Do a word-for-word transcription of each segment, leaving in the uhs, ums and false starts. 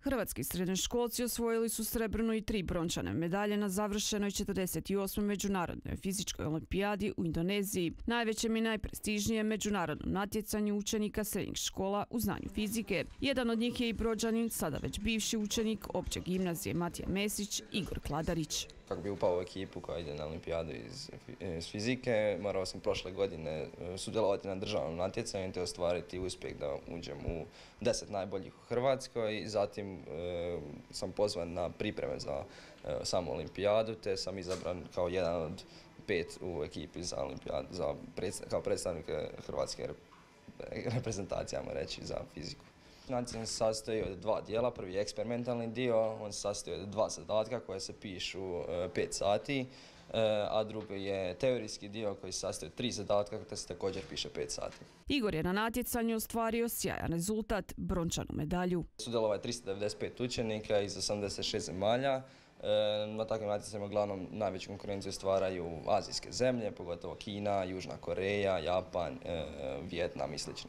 Hrvatski srednjoškolci osvojili su srebrnu i tri brončane medalje na završenoj četrdeset osmoj međunarodnoj fizičkoj olimpijadi u Indoneziji, najvećem i najprestižnijem međunarodnom natjecanju učenika srednjih škola u znanju fizike. Jedan od njih je i Brođanin, sada već bivši učenik opće gimnazije Matija Mesić, Igor Kladarić. Kako bi upao u ekipu koja ide na olimpijadu iz, iz fizike, morao sam prošle godine sudjelovati na državnom natjecanju te ostvariti uspjeh da uđem u deset najboljih u Hrvatskoj. Zatim e, sam pozvan na pripreme za e, samu olimpijadu te sam izabran kao jedan od pet u ekipi za olimpijadu, za predstav, kao predstavnik hrvatske reprezentacije, ajmo reći, za fiziku. Natjecanje se sastoji od dva dijela, prvi je eksperimentalni dio, on se sastoji od dva zadatka koje se pišu pet sati, a drugi je teorijski dio koji se sastoji od tri zadatka te se također piše pet sati. Igor je na natjecanju ostvario sjajan rezultat, brončanu medalju. Sudjelovalo je tristo devedeset pet učenika iz osamdeset šest zemalja. Na takvim natjecanjima uglavnom najveću konkurenciju stvaraju azijske zemlje, pogotovo Kina, Južna Koreja, Japan, Vijetnam i slično.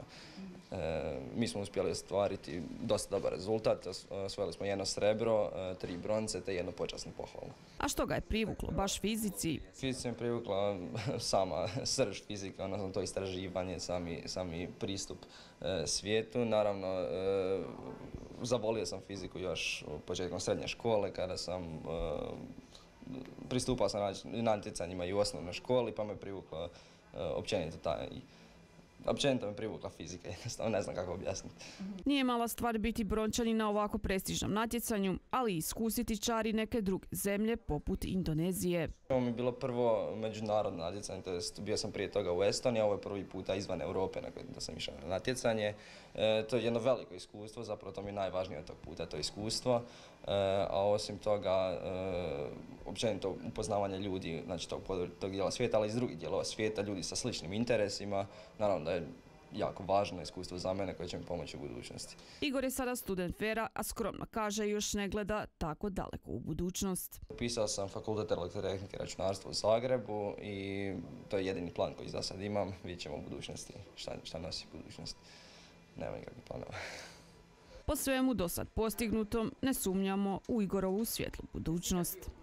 E, mi smo uspjeli ostvariti dosta dobar rezultat, osvojili smo jedno srebro, tri bronce te jednu počasnu pohvalu. A što ga je privuklo baš fizici? Fizici me privukla sama srž fizike, odnosno to istraživanje, sami, sami pristup e, svijetu. Naravno, e, zavolio sam fiziku još početkom srednje škole kada sam e, pristupao sam na natjecanjima i u osnovnoj školi, pa me privukla e, općenito taj Općenito me privukla fizika, jednostavno ne znam kako objasniti. Nije mala stvar biti brončanin na ovako prestižnom natjecanju, ali i iskusiti čari neke druge zemlje poput Indonezije. Ovo mi je bilo prvo međunarodno natjecanje, to jest bio sam prije toga u Estoniji, ovo je prvi puta izvan Europe na koje sam išao na natjecanje. E, to je jedno veliko iskustvo, zapravo to mi je najvažnije od tog puta, to iskustvo. E, a osim toga, e, općenito upoznavanje ljudi, znači tog, tog dijela svijeta, ali iz drugih dijelova svijeta, ljudi sa sličnim interesima, naravno da je jako važno iskustvo za mene koje će mi pomoći u budućnosti. Igor je sada student Fera, a skromno kaže još ne gleda tako daleko u budućnost. Upisao sam Fakultet elektrotehnike i računarstva u Zagrebu i to je jedini plan koji za sad imam. Vidjet ćemo u budućnosti šta, šta nosi budućnost. Nema nikakvih planova. Po svemu do sad postignutom ne sumnjamo u Igorovu svjetlu budućnost.